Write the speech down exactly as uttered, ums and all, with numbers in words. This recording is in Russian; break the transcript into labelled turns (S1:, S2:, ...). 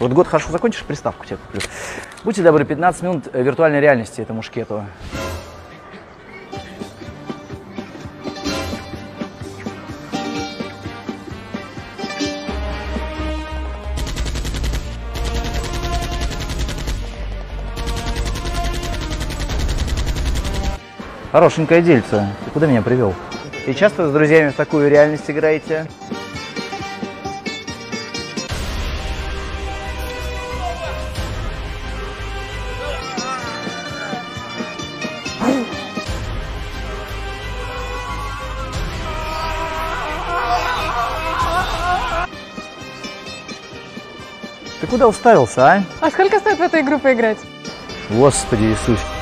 S1: Вот год хорошо закончишь, приставку тебе куплю. Будьте добры, пятнадцать минут виртуальной реальности этому шкету. Хорошенькое дельце. Ты куда меня привел? И часто с друзьями в такую реальность играете? Ты куда уставился, а?
S2: А сколько стоит в эту игру поиграть?
S1: Господи Иисус.